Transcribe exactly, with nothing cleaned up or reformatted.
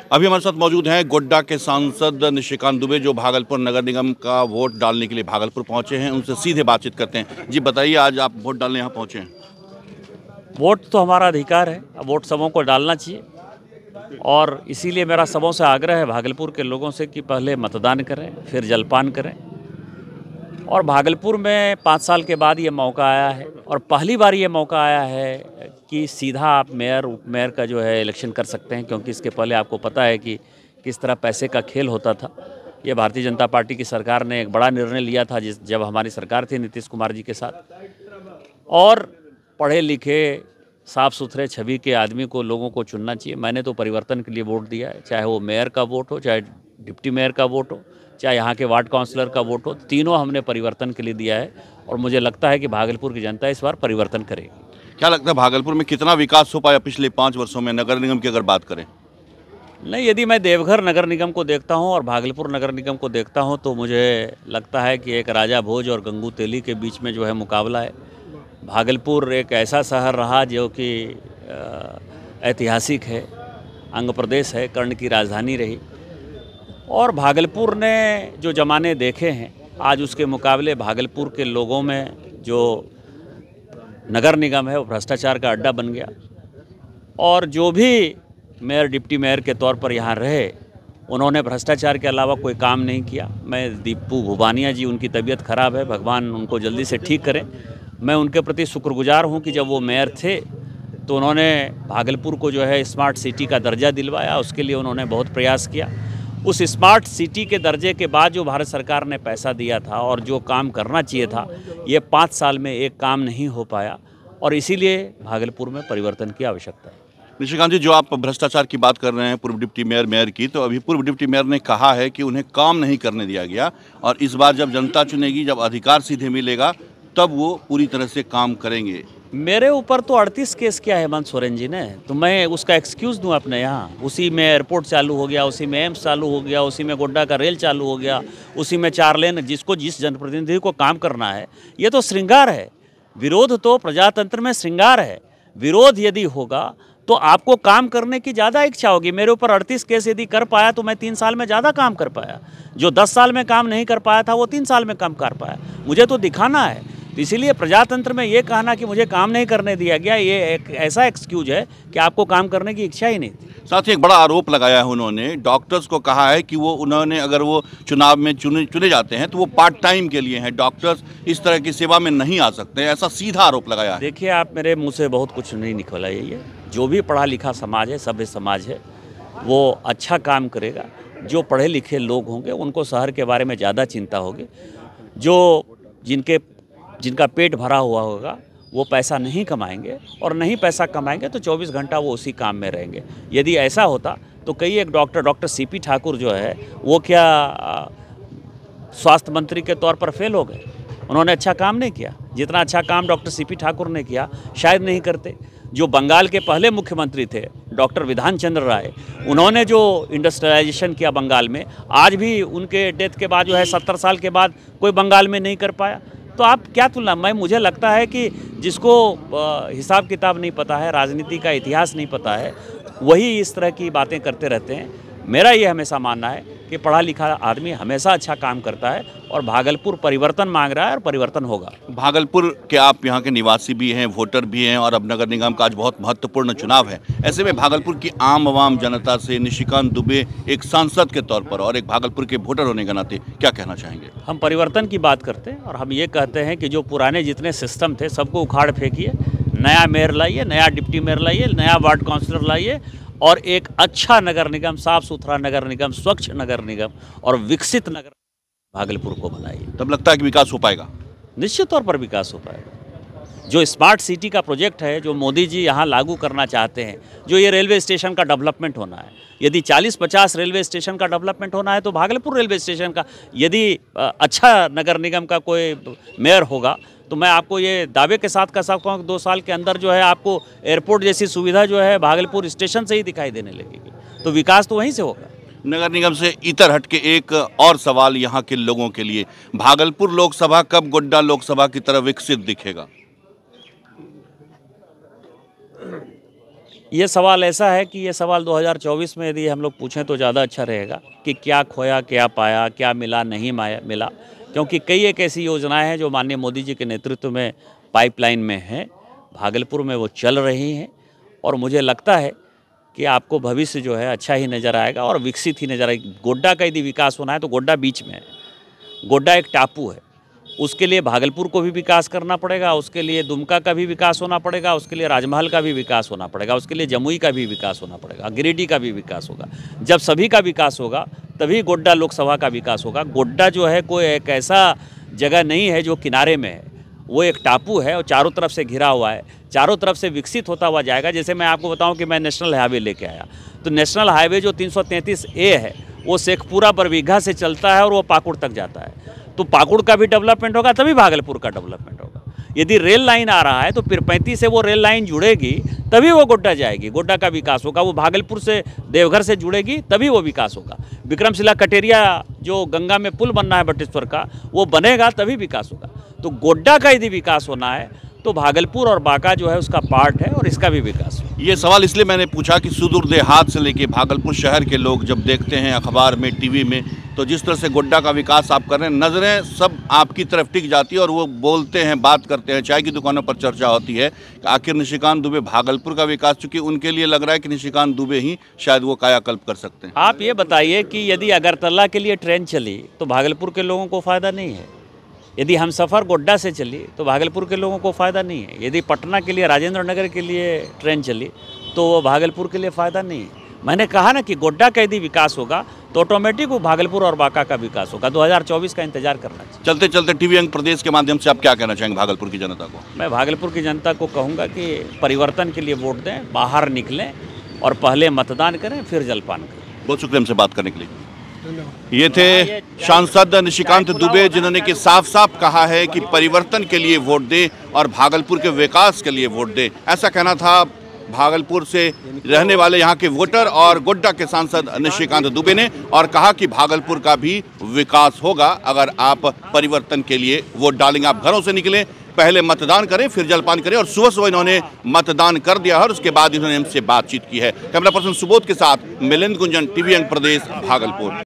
अभी हमारे साथ मौजूद हैं गोड्डा के सांसद निशिकांत दुबे, जो भागलपुर नगर निगम का वोट डालने के लिए भागलपुर पहुंचे हैं। उनसे सीधे बातचीत करते हैं। जी बताइए, आज आप वोट डालने यहाँ पहुंचे हैं। वोट तो हमारा अधिकार है, वोट सबों को डालना चाहिए और इसीलिए मेरा सबों से आग्रह है भागलपुर के लोगों से कि पहले मतदान करें, फिर जलपान करें। और भागलपुर में पाँच साल के बाद ये मौका आया है और पहली बार ये मौका आया है कि सीधा आप मेयर उप मेयर का जो है इलेक्शन कर सकते हैं, क्योंकि इसके पहले आपको पता है कि किस तरह पैसे का खेल होता था। ये भारतीय जनता पार्टी की सरकार ने एक बड़ा निर्णय लिया था जिस जब हमारी सरकार थी नीतीश कुमार जी के साथ, और पढ़े लिखे साफ़ सुथरे छवि के आदमी को लोगों को चुनना चाहिए। मैंने तो परिवर्तन के लिए वोट दिया है, चाहे वो मेयर का वोट हो, चाहे डिप्टी मेयर का वोट हो, चाहे यहाँ के वार्ड काउंसलर का वोट हो, तीनों हमने परिवर्तन के लिए दिया है और मुझे लगता है कि भागलपुर की जनता इस बार परिवर्तन करेगी। क्या लगता है भागलपुर में कितना विकास हो पाया पिछले पाँच वर्षों में नगर निगम की अगर बात करें? नहीं, यदि मैं देवघर नगर निगम को देखता हूँ और भागलपुर नगर निगम को देखता हूँ तो मुझे लगता है कि एक राजा भोज और गंगू तेली के बीच में जो है मुकाबला है। भागलपुर एक ऐसा शहर रहा जो कि ऐतिहासिक है, अंग प्रदेश है, कर्ण की राजधानी रही, और भागलपुर ने जो ज़माने देखे हैं आज उसके मुकाबले भागलपुर के लोगों में जो नगर निगम है वो भ्रष्टाचार का अड्डा बन गया। और जो भी मेयर डिप्टी मेयर के तौर पर यहाँ रहे उन्होंने भ्रष्टाचार के अलावा कोई काम नहीं किया। मैं दीपू भुबानिया जी, उनकी तबीयत खराब है, भगवान उनको जल्दी से ठीक करें। मैं उनके प्रति शुक्रगुजार हूँ कि जब वो मेयर थे तो उन्होंने भागलपुर को जो है स्मार्ट सिटी का दर्जा दिलवाया, उसके लिए उन्होंने बहुत प्रयास किया। उस स्मार्ट सिटी के दर्जे के बाद जो भारत सरकार ने पैसा दिया था और जो काम करना चाहिए था, ये पाँच साल में एक काम नहीं हो पाया और इसीलिए भागलपुर में परिवर्तन की आवश्यकता है। निशिकांत जी, जो आप भ्रष्टाचार की बात कर रहे हैं पूर्व डिप्टी मेयर मेयर की, तो अभी पूर्व डिप्टी मेयर ने कहा है कि उन्हें काम नहीं करने दिया गया और इस बार जब जनता चुनेगी, जब अधिकार सीधे मिलेगा, तब वो पूरी तरह से काम करेंगे। मेरे ऊपर तो अड़तीस केस किया हेमंत सोरेन जी ने, तो मैं उसका एक्सक्यूज़ दूं अपने यहाँ। उसी में एयरपोर्ट चालू हो गया, उसी में एम्स चालू हो गया, उसी में गोड्डा का रेल चालू हो गया, उसी में चार लेन। जिसको जिस जनप्रतिनिधि को काम करना है, ये तो श्रृंगार है। विरोध तो प्रजातंत्र में श्रृंगार है। विरोध यदि होगा तो आपको काम करने की ज़्यादा इच्छा होगी। मेरे ऊपर अड़तीस केस यदि कर पाया तो मैं तीन साल में ज़्यादा काम कर पाया। जो दस साल में काम नहीं कर पाया था वो तीन साल में काम कर पाया। मुझे तो दिखाना है। तो इसीलिए प्रजातंत्र में ये कहना कि मुझे काम नहीं करने दिया गया, ये एक ऐसा एक्सक्यूज है कि आपको काम करने की इच्छा ही नहीं थी। साथ ही एक बड़ा आरोप लगाया है उन्होंने, डॉक्टर्स को कहा है कि वो उन्होंने अगर वो चुनाव में चुने चुने जाते हैं तो वो पार्ट टाइम के लिए हैं, डॉक्टर्स इस तरह की सेवा में नहीं आ सकते। ऐसा सीधा आरोप लगाया है। देखिए, आप मेरे मुँह से बहुत कुछ नहीं निकला। ये जो भी पढ़ा लिखा समाज है, सभ्य समाज है, वो अच्छा काम करेगा। जो पढ़े लिखे लोग होंगे उनको शहर के बारे में ज़्यादा चिंता होगी। जो जिनके जिनका पेट भरा हुआ होगा वो पैसा नहीं कमाएंगे, और नहीं पैसा कमाएंगे तो चौबीस घंटा वो उसी काम में रहेंगे। यदि ऐसा होता तो कई एक doctor doctor C P Thakur जो है वो क्या स्वास्थ्य मंत्री के तौर पर फेल हो गए? उन्होंने अच्छा काम नहीं किया। जितना अच्छा काम डॉक्टर सी पी ठाकुर ने किया शायद नहीं करते। जो बंगाल के पहले मुख्यमंत्री थे डॉक्टर विधान चंद्र राय, उन्होंने जो इंडस्ट्रियलाइजेशन किया बंगाल में, आज भी उनके डेथ के बाद जो है सत्तर साल के बाद कोई बंगाल में नहीं कर पाया। तो आप क्या तुलना? मैं मुझे लगता है कि जिसको हिसाब किताब नहीं पता है, राजनीति का इतिहास नहीं पता है, वही इस तरह की बातें करते रहते हैं। मेरा ये हमेशा मानना है कि पढ़ा लिखा आदमी हमेशा अच्छा काम करता है और भागलपुर परिवर्तन मांग रहा है और परिवर्तन होगा। भागलपुर के आप यहाँ के निवासी भी हैं, वोटर भी हैं, और अब नगर निगम का आज बहुत महत्वपूर्ण चुनाव है। ऐसे में भागलपुर की आम आवाम जनता से निशिकांत दुबे एक सांसद के तौर पर और एक भागलपुर के वोटर होने के नाते क्या कहना चाहेंगे? हम परिवर्तन की बात करते हैं और हम ये कहते हैं कि जो पुराने जितने सिस्टम थे सबको उखाड़ फेंकिए, नया मेयर लाइए, नया डिप्टी मेयर लाइए, नया वार्ड काउंसलर लाइए और एक अच्छा नगर निगम, साफ सुथरा नगर निगम, स्वच्छ नगर निगम और विकसित नगर भागलपुर को बनाइए। तब लगता है कि विकास हो पाएगा। निश्चित तौर पर विकास हो पाएगा। जो स्मार्ट सिटी का प्रोजेक्ट है जो मोदी जी यहाँ लागू करना चाहते हैं, जो ये रेलवे स्टेशन का डेवलपमेंट होना है, यदि चालीस पचास रेलवे स्टेशन का डेवलपमेंट होना है तो भागलपुर रेलवे स्टेशन का, यदि अच्छा नगर निगम का कोई मेयर होगा तो मैं आपको ये दावे के साथ कह सकता हूँ कि दो साल के अंदर जो है आपको एयरपोर्ट जैसी सुविधा जो है भागलपुर स्टेशन से ही दिखाई देने लगेगी। तो विकास तो वहीं से होगा। नगर निगम से इतर हट के एक और सवाल यहाँ के लोगों के लिए, भागलपुर लोकसभा कब गोड्डा लोकसभा की तरह विकसित दिखेगा? ये सवाल ऐसा है कि ये सवाल दो हज़ार चौबीस में यदि हम लोग पूछें तो ज़्यादा अच्छा रहेगा कि क्या खोया, क्या पाया, क्या मिला, नहीं माया मिला, क्योंकि कई एक ऐसी योजनाएं हैं जो माननीय मोदी जी के नेतृत्व में पाइपलाइन में हैं, भागलपुर में वो चल रही हैं और मुझे लगता है कि आपको भविष्य जो है अच्छा ही नज़र आएगा और विकसित ही नज़र आएगा। गोड्डा का यदि विकास होना है तो गोड्डा बीच में है, गोड्डा एक टापू है, उसके लिए भागलपुर को भी विकास करना पड़ेगा, उसके लिए दुमका का भी विकास होना पड़ेगा, उसके लिए राजमहल का भी विकास होना पड़ेगा, उसके लिए जमुई का भी विकास होना पड़ेगा, गिरिडीह का भी विकास होगा। जब सभी का विकास होगा तभी गोड्डा लोकसभा का विकास होगा। गोड्डा जो है कोई एक ऐसा जगह नहीं है जो किनारे में है, वो एक टापू है और चारों तरफ से घिरा हुआ है, चारों तरफ से विकसित होता हुआ जाएगा। जैसे मैं आपको बताऊं कि मैं नेशनल हाईवे लेके आया, तो नेशनल हाईवे जो तीन सौ तैंतीस ए है वो शेखपुरा बरबीघा से चलता है और वो पाकुड़ तक जाता है। तो पाकुड़ का भी डेवलपमेंट होगा तभी भागलपुर का डेवलपमेंट होगा। यदि रेल लाइन आ रहा है तो फिर पैंतीस से वो रेल लाइन जुड़ेगी तभी वो गोड्डा जाएगी, गोड्डा का विकास होगा। वो भागलपुर से देवघर से जुड़ेगी तभी वो विकास होगा। विक्रमशिला कटेरिया जो गंगा में पुल बनना है बटेश्वर का, वो बनेगा तभी विकास होगा। तो गोड्डा का यदि विकास होना है तो भागलपुर और बांका जो है उसका पार्ट है और इसका भी विकास हो। ये सवाल इसलिए मैंने पूछा कि सुदूर देहात से लेके भागलपुर शहर के लोग जब देखते हैं अखबार में, टीवी में, तो जिस तरह से गोड्डा का विकास आप कर रहे हैं, नज़रें सब आपकी तरफ टिक जाती है और वो बोलते हैं, बात करते हैं, चाय की दुकानों पर चर्चा होती है कि आखिर निशिकांत दुबे भागलपुर का विकास, चूंकि उनके लिए लग रहा है कि निशिकांत दुबे ही शायद वो कायाकल्प कर सकते हैं। आप ये बताइए कि यदि अगरतला के लिए ट्रेन चली तो भागलपुर के लोगों को फ़ायदा नहीं है, यदि हम सफ़र गोड्डा से चली तो भागलपुर के लोगों को फ़ायदा नहीं है, यदि पटना के लिए, राजेंद्र नगर के लिए ट्रेन चली तो वो भागलपुर के लिए फ़ायदा नहीं है। मैंने कहा ना कि गोड्डा का यदि विकास होगा तो ऑटोमेटिक वो भागलपुर और बांका का विकास होगा। दो हज़ार चौबीस का इंतजार करना चाहिए। चलते चलते टीवी अंक प्रदेश के माध्यम से आप क्या कहना चाहेंगे भागलपुर की जनता को? मैं भागलपुर की जनता को कहूँगा कि परिवर्तन के लिए वोट दें, बाहर निकलें और पहले मतदान करें, फिर जलपान करें। बहुत शुक्रिया हमसे बात करने के लिए। ये थे सांसद निशिकांत दुबे, जिन्होंने कि साफ साफ कहा है कि परिवर्तन के लिए वोट दे और भागलपुर के विकास के लिए वोट दे। ऐसा कहना था भागलपुर से रहने वाले यहाँ के वोटर और गोड्डा के सांसद निशिकांत दुबे ने, और कहा कि भागलपुर का भी विकास होगा अगर आप परिवर्तन के लिए वोट डालेंगे। आप घरों से निकलें, पहले मतदान करें, फिर जलपान करें। और सुबह सुबह इन्होंने मतदान कर दिया और उसके बाद इन्होंने हमसे बातचीत की है। कैमरा पर्सन सुबोध के साथ मिलिंद गुंजन, टीवी अंक प्रदेश, भागलपुर।